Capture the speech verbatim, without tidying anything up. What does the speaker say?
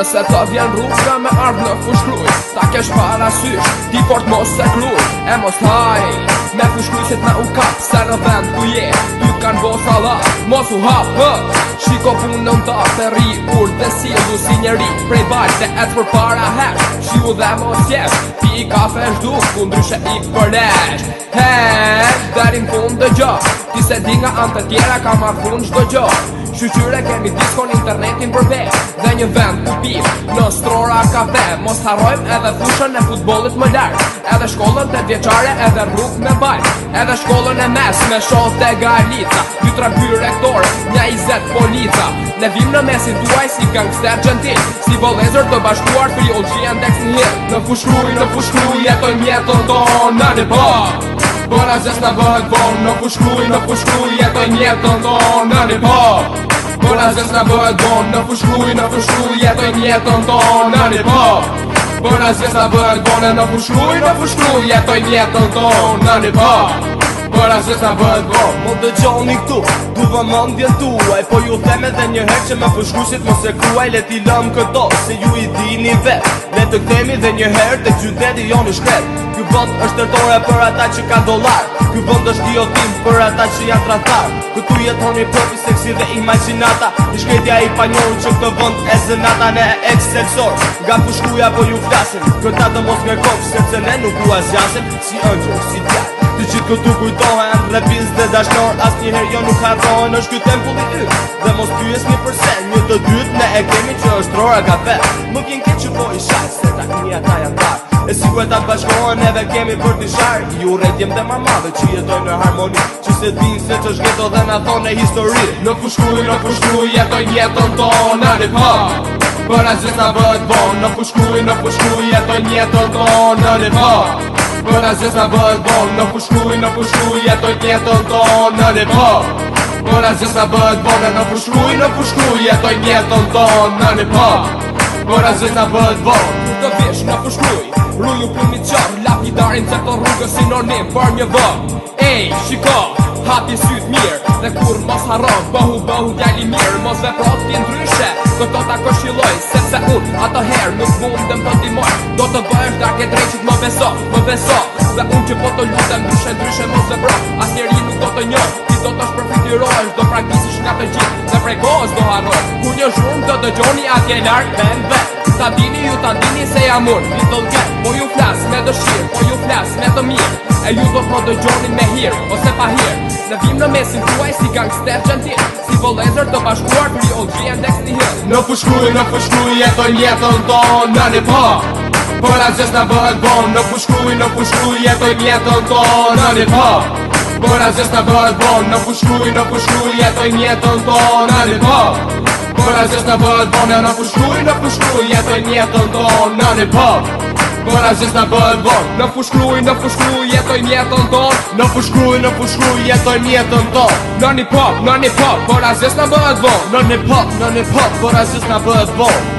Nëse ta vjen rruga me ardh në fushkruj, ta kesh parasysh, ti fort mos se kruj. E mos haj, me fushkrujqet me u kap, se në vend ku je, ty kan bo salat, mos u hap, hë. Shiko punën ta të ri, ur dhe sillu si njeri, prej bajt dhe et për para hesh, shiu dhe mos jesh, pi i kafe shduk, ku ndryshe i përnesh. Hesh, derin fund dë gjo, ti se di nga anë të tjera ka marrë fund qdo gjo. Shqyqyre kemi diskon internetin për ve, dhe një vend ku pim, në strora kafe. Mos harrojmë edhe fushën e futbolit më larg, edhe shkollën të vjeqare edhe rrug me bajt, edhe shkollën e mes me shos dhe galica, dy tre ky rektore, nja izet polica. Ne vim në mesin tuaj si gangster gentil, si vëllezër të bashkuar për jollë që janë deks në hir. Në fushkruj, në fushkruj, jetojmë jetën tonë, në një po për asjes në bëhet bon. Në fushkruj, në fushkruj, jetojmë jetën tonë, në një po për asjes në bëhet bon. Në fushkruj, në fushkruj, jetojmë jetën tonë, në një po për asjes në bëhet bon. Në fushkruj, në fushkruj, jetojmë jetën tonë, në një po për asjes në bëhet bon. Mo dë gjoni këtu, du vë mëndjen tuaj, po ju theme dhe një her që me fushkushit mos e kruaj. Le ti lëm këto, se ju i dini vet, le të këtemi dhe një her të qyteti jo në shkret. Ky vënd është tërtore për ata që ka dolar, ky vënd është giotin për ata që janë tratar. Këtu jetoni propi seksi dhe imaginata, i shkretja i panjohën që këtë vënd e zënata. Ne e ex-sexor, nga fushkuja po ju flasin, këta të mos me kokë, sepse ne nuk u asjasin, si ëngjër, si djaj. Ty qitë këtu kujtohen, repiz dhe dashnor, as njëher jo nuk harrohen, është kjo tempulli yt. Dhe mos pyes një përse, një të dyt ne e kemi që është rora kafe. Më vjen keq që po i shaj, se ta një ata janë tar, e si ku e ta bashkohen edhe kemi për t'i shar. Ju rejtjem dhe ma madhe që jetojnë në harmoni, që se din se që shgeto dhe na thone histori. Në fushkruj, në fushkruj, jetojnë jetën tonë, në një po për asjes në bëhet bon. Në fushkruj, në fushkruj, jetojnë jetën tonë, në një po për asjes në bëhet bon. Në fushkruj, në fushkruj, jetojnë jetën tonë, në një po për asjes në bëhet bon. Në fushkruj, në fushkruj, jetojnë jetën tonë, në një po për asjes në bëhet bon. Kur të vish në fushkruj, rruju plumit qarë, lapidarin që të rrugës sinonim për një vë. Ej, shiko, hapi syt mirë, dhe kur mos harron, bëhu bëhu djali mirë, mos veprot ti ndryshe, këto ta këshilloj, sepse unë ato herë nuk mundem të t'imoj. Do të bëhesh dark e drejqit, më beso, më beso, dhe unë që po të lutem ndryshe ndryshe mos vepro. As njeri nuk do të njoh, ti do të shpërfitirohesh, do praktisish nga të gjithë, dhe prej kohës do harroj. Ku një zhurmë do dëgjoni atje larg ven vet, ta dini ju ta dini se jam unë Little Cat. Po ju flas me dëshirë, po ju flas me të mirë, e ju do të dëgjoni me hir ose pa hir. Ne vim në mesin tuaj si gangster gentil, si vëllezër të bashkuar për jollë që janë deks në hir. Në fushkruj, në fushkruj, jetojnë jetën tonë, në një po për asjes në bëhet bon. Në fushkruj, në fushkruj, jetojnë jetën tonë, në një po për asjes në bëhet bon. Në fushkruj, në fushkruj, jetojnë jetën tonë, në një po për asjes në bëhet bon. Në fushkruj, në fushkruj, jetojnë jetën tonë, në një po për asjes në bëhet bon. Në fushkruj, në fushkruj, jetojnë jetën tonë, në fushkruj, në fushkruj, jetojnë jetën tonë, në një po, në një po për asjes në bëhet bon. Në një po, në një po për asjes në bëhet bon.